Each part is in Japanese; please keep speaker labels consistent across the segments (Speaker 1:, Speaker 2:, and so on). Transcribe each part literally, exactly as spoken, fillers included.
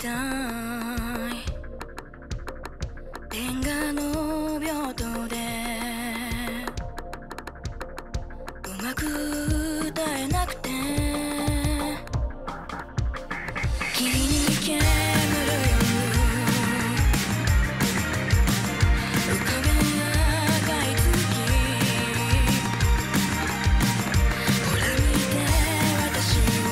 Speaker 1: たいレンガの病棟でうまく歌えなくて君に煙る夜浮かべ赤い月ほら見て私を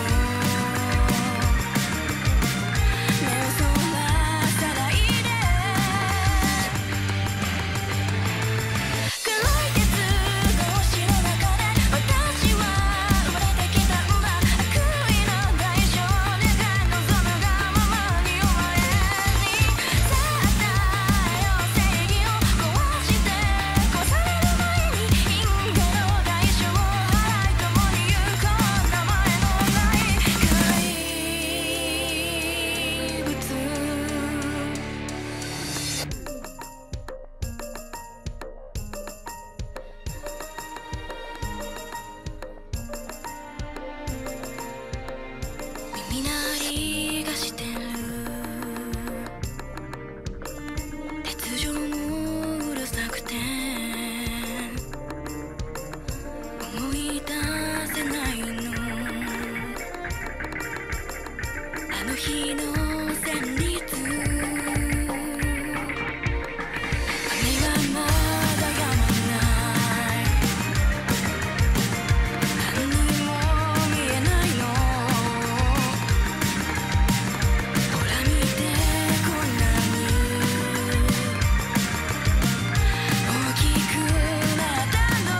Speaker 1: 目をそらさないで黒い鉄格子の中で私は生まれてきたんだ悪意の代償願い望むがままに終われにさあったよ正義を壊して壊される前に因果の代償を払い共に行こう名前のない怪物耳鳴りがしてる鉄条もうるさくて思い出せないのあの日の旋律雨はまだ止まない何にも見えないのほら見てこんなに大きくなったの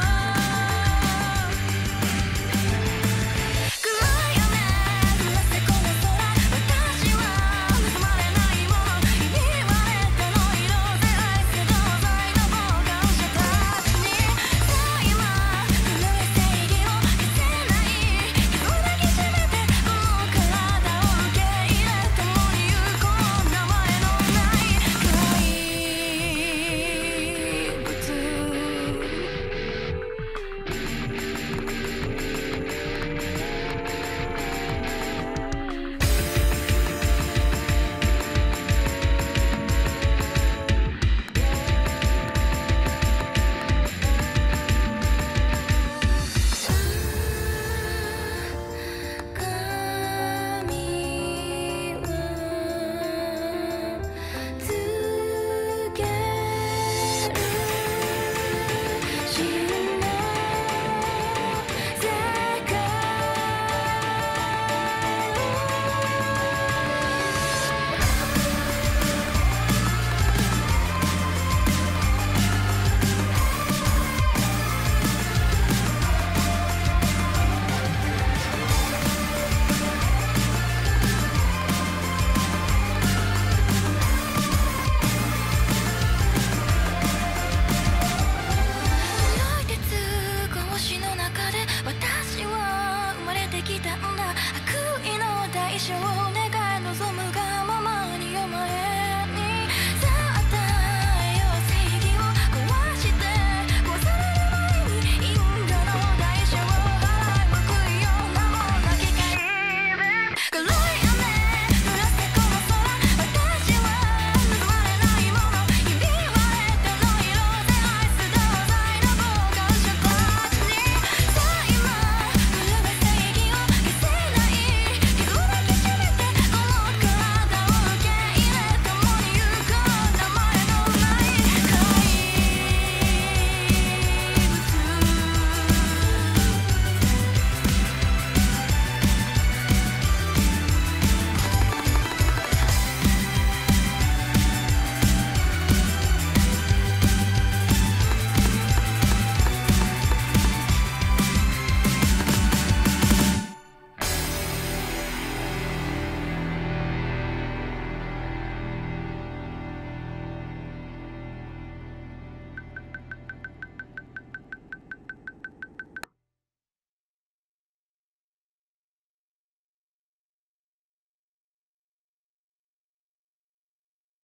Speaker 1: 暗い雨降らせ込む空私は盗まれないもの言われての色で愛せ同罪の傍観者たちにさあ今震え正義を消せない傷を抱きしめてこの体を受け入れ共に行こう名前のない怪物髪はつける真の世界黒い鉄格子の中で私は生まれてきたんだ悪意の代償